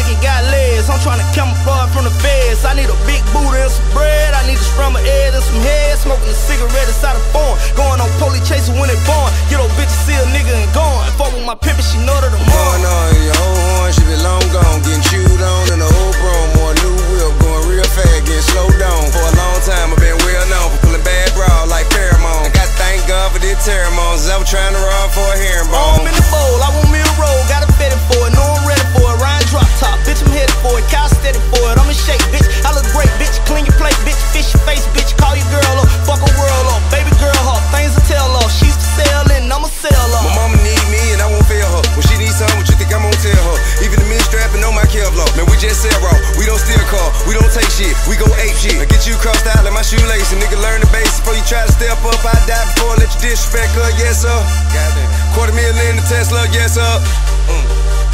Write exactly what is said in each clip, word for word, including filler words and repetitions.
like it got legs. I'm tryna camouflage from the feds. I need a big booty and some bread. I need to scrum my head and some head. Smoking a cigarette inside a phone. Going on police chasing when they born. Get old bitch to see a nigga and gone. Fuck with my pimpin', she know that I'm on. Going on, your whole horn, she been long gone. Getting chewed on in the old broom. More new whip, going real fast, getting slowed down. For a long time, I've been well known for pulling bad bra like pheromone. I got to thank God for these pheromones. I was trying to run for a herringbone. I'm in the bowl, I want me a roll. Got a fitted for it, know I'm ready for it. Ryan drop top, bitch, I'm headed for it. Cow steady for it, I'm in shape, bitch. I look great, bitch. Clean your plate, bitch. Fish your face, bitch. Call your girl up, fuck a world up. Baby girl hot, things to tell off. She's for sale and I'ma sell off. My mama need me and I won't fail her. When she needs something, what you think I'm gonna tell her? Even the men strapping on my Kevlar. Man, we just sell raw. We don't steal car. We don't take shit. We go ape shit. I get you crossed out like my shoelace. A nigga learn the basics before you try to step up. I die before I let you disrespect her. Yes, sir. Goddamn. Quarter million in the Tesla. Yes, sir. Mm.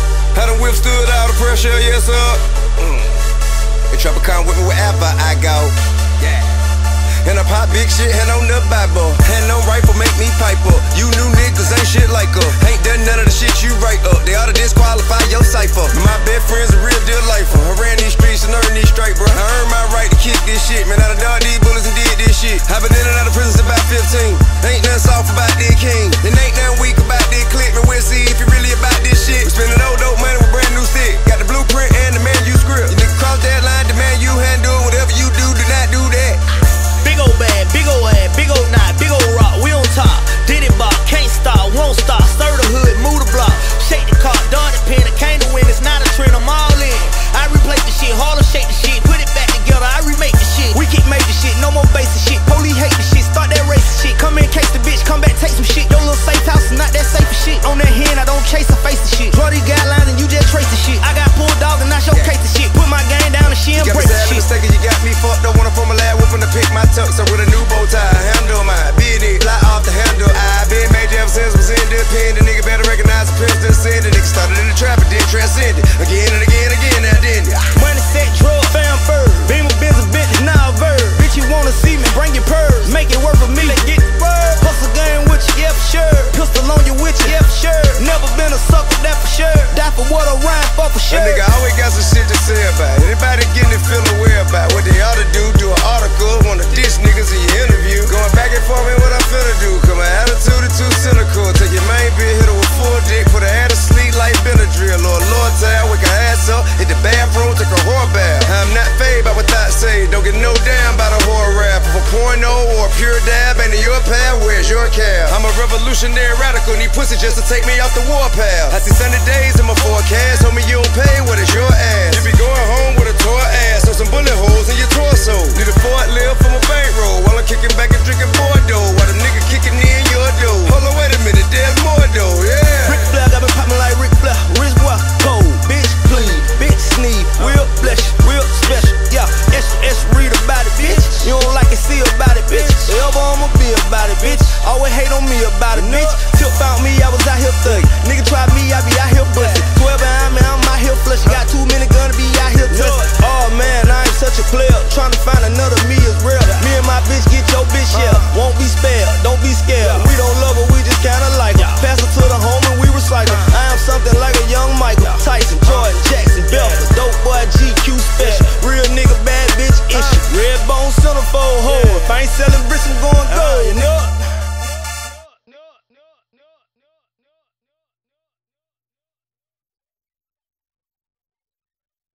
I done withstood all the pressure. Yes, sir. Mm. And Tropicana with me wherever I go. Yeah. And I pop big shit, hand on the Bible. Hand on rifle, make me pipe up. You new niggas ain't shit like her. Ain't done none of the shit you write up. They ought to disqualify your cipher. My best friend's a real deal lifer. I ran these streets and earned these straight, bro. I earned my right to kick this shit. Man, I done dodged these bullets and did this shit. I been in and out of prison since about fifteen. Ain't nothing soft about this king. And ain't nothing weak about this clip. Man, we'll see if you really about this shit. We spending old dope money with brand new stick. Got the blueprint and the manuscript. You nigga cross that line, demand you handle. Whatever you do, do not do that. Big old bag, big old ass, big old knot, big old rock, we on top. Did it bop, can't stop, won't stop. Stir the hood, move the block. Shake the car, dart the pen, it came to win, it's not a trend, I'm all in. I replay the shit, Harlem shake the shit, put it back together, I remake the shit. We get major shit, no more basic shit. Police hate the shit, start that racist shit. Come in, case the bitch, come back, take some shit. Your little safe house is not that safe for shit. On that hand, I don't chase or face the shit. Draw these guidelines and you just trace the shit. I got pulled dog and I showcase the shit. Put my game down and she embrace the shit. You got me fucked up, wanna form a lab, whooping to pick my tux up with a new bow tie. Handle my business, fly off the handle. I been major ever since was independent. Nigga better recognize the president said it. Nigga started in the trap and then transcended. Again and again, again, now didn't it? Money set, drug, fam, first. Beam a Benz, a bitch, now a verb. Bitch, you wanna see me, bring your purse. Make it work for me, let's get the word. Hustle game with you, yeah, for sure. Pistol on you with you, yeah, for sure. Never been a sucker, that for sure. Die for what I rhyme for, for sure. That nigga always got some shit to say about it. Anybody getting it, feeling aware about what they ought to do. Do an article, wanna diss niggas in your interview. Going back and forth, man, what I'm finna do. Cause my attitude is too cynical. Take your main bitch, hit her with full dick. Put her head to sleep like Benadryl. Lord, Lord, tell wake her ass up. Hit the bathroom, take a whore bath. I'm not fade by what I say. Don't get no damn by the whore rap. If a porno or a pure dab ain't in your path, where's your cab? I'm a revolutionary radical. Need pussy just to take me off the warpath. I see sunny days in my forecast.